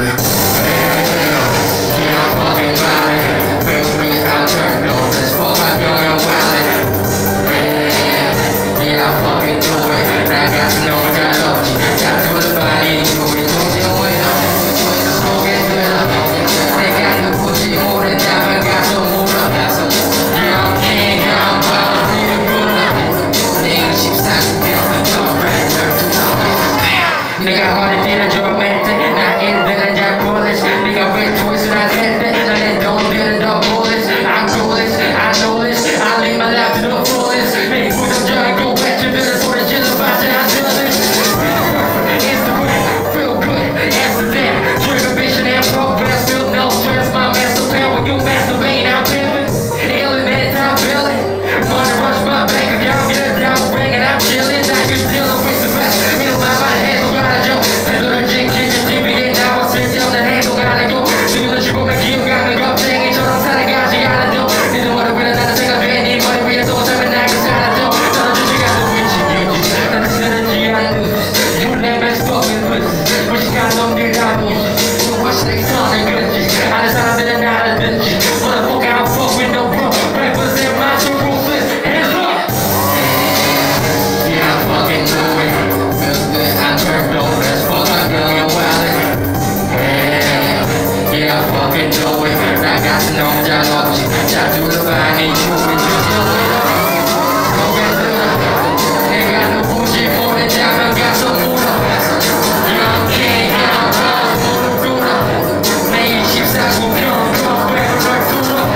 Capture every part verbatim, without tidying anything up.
내가 허리띠를 좀 멘트 나 일들은 잘 bullish 네가 왜 초이스를 안 했대 너는 don't get the bullets I'm coolest I know this I live my life to the fullest 내 부정적이고 외출들은 소리 질러봤자 안 들리는 It's the way feel good answer that trigger vision and progress feel no stress my mental power you masturbate I'm feeling alienated I'm feeling money rush my bank account get it down ring and I'm chilling now you dealing with the best in my mind 배도를 지키는 티비에 나와 쓸데없는 행동 안 하고 누구든지 보면 기억하는 겁쟁이처럼 살아가지 않아도 네 머리 위에 나는 생각해 네 머리 위에 또 삶을 나게 살아도 떨어지지 않는 위치 나는 쓰러지지 않는 You never spoken with 무식한 놈들하고 무엇이 내게 선을 그렸지 아는 사람들은 나를 듣지 What the fuck I fuck with no bro Represent my true ruthless hands up Yeah I fucking do it Feels good I turned over Yeah, I fucking do it. 나 같은 놈 잘 없지. 잘 둘러봐니 춤을 추죠. 고개 들어. 내가 누구지 모르자면 가서 물어. Young king, young boss, 무릎 꿇어. 내 이십사 구 평, 컴백을 널 뚫어.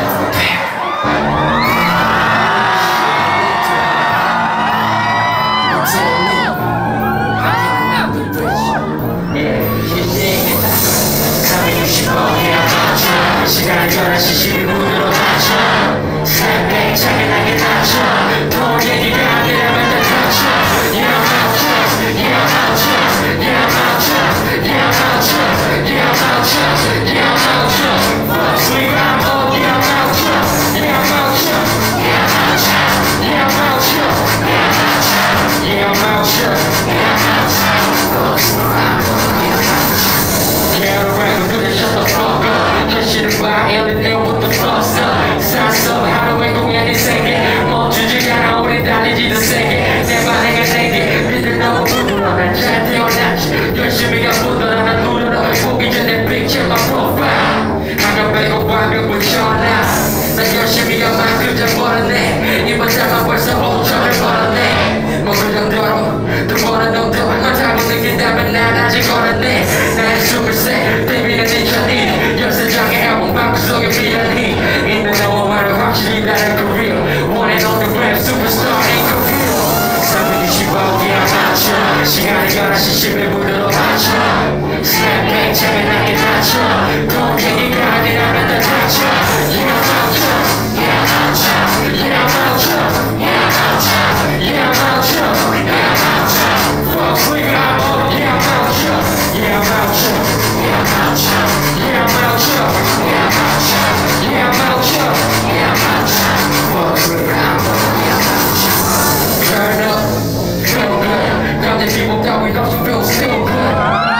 시간을 전한 시시비 문으로 닫혀 새벽 차근하게 닫혀 더 얘기가 아니라면 다 닫혀 Yeah I'm out trust, yeah I'm out trust, yeah I'm out trust, yeah I'm out trust, yeah I'm out trust, yeah I'm out trust Fuck sleep I'm up, yeah I'm out trust, yeah I'm out trust, yeah I'm out trust, yeah I'm out trust, yeah I'm out trust, yeah I'm out trust, yeah I'm out trust Fuck sleep I'm up, yeah I'm out trust Yeah the record, do they shut the fuck up shit by everything what the fuck's up 쌌어 하루 외국인이 세게 멈추지 않아 우리 달리지도 세게 내 반응을 세게 니들 너무 부드러워 난 잘 태어났지 열심히가 부드러워 난 누르러 보기 전에 picture my profile 한강 빼고 완벽 붙여놔 난 열심히가 만큼 잘 벌었네 이번 달만 벌써 오천을 벌었네 뭐 그 정도로 또 버는 놈도 많다고 느낀다면 난 아직 걸었네 나의 숨을 새 데뷔는 이천이 열세장의 앨범 방구 속에 비어니 있는 너와 말을 확실히 나를 그려 One and only rap superstar ain't real 삼백육십오 개야 맞춰 시간이 가라 시십일 분으로 맞춰 스냅백 차분하게 닫혀 더 얘기가 아니라면 다 닫혀 Yeah I'm out trust, yeah I'm out trust, yeah I'm out trust, yeah I'm out trust, yeah I'm out trust, yeah I'm out trust Fuck sleep I'm up, yeah I'm out trust, yeah I'm out trust, yeah I'm out trust, yeah I'm out trust, yeah I'm out trust, yeah I'm out trust, yeah I'm out trust Fuck sleep I'm up, yeah I'm out trust Turn up, feel good 감정 기복 따윈 없이 feel still good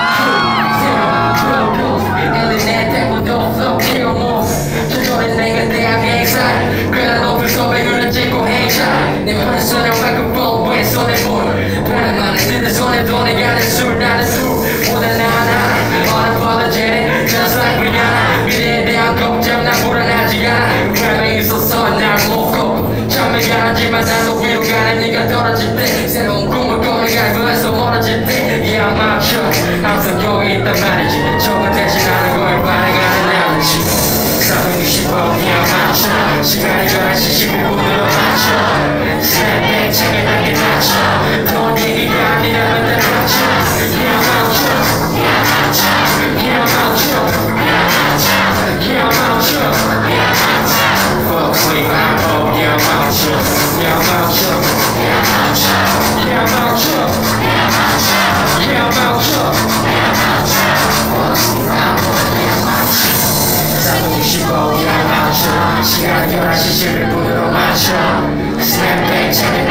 Zero, drill move 엘리네 대문도 flow kill move 조절해 내가 대학의 exile 그래 높은 소배율은 찍고 행차 내 편에 손에 마이크폰 왜 손에 물 편안만에 쓰는 손에 돈이 가는 술 나는 술 오늘 나나 unapologetic just like Rihanna 미래에 대한 걱정 난 불안하지 않아 그람에 있어서 날 먹고 처음에 가라지만 나도 위로 가는 네가 떨어질 때 새로운 꿈을 꾸는 갈구에서 멀어질 때 Yeah I'm out trust 항상 여기 있단 말이지 적은 대신 하는 걸 반응하는 나머지 삼백육십오 Yeah I'm out trust 시간이 전한 시십일 분으로 맞춰 새벽 차근하게 닫혀 더 얘기가 아니라면 다 닫혀 Yeah I'm out trust Yeah I'm out trust Yeah I'm out trust Yeah I'm out trust Yeah I'm out trust Yeah I'm out trust Fuck sleep I'm up Yeah I'm out trust Yeah I'm out trust Yeah I'm out trust Yeah I'm out trust Yeah I'm out trust Yeah I'm out trust Yeah I'm out trust Fuck sleep I'm up Yeah I'm out trust 삼백육십오 Yeah I'm out trust 시간 열한 시 십일 분으로 맞춰 스냅백 차게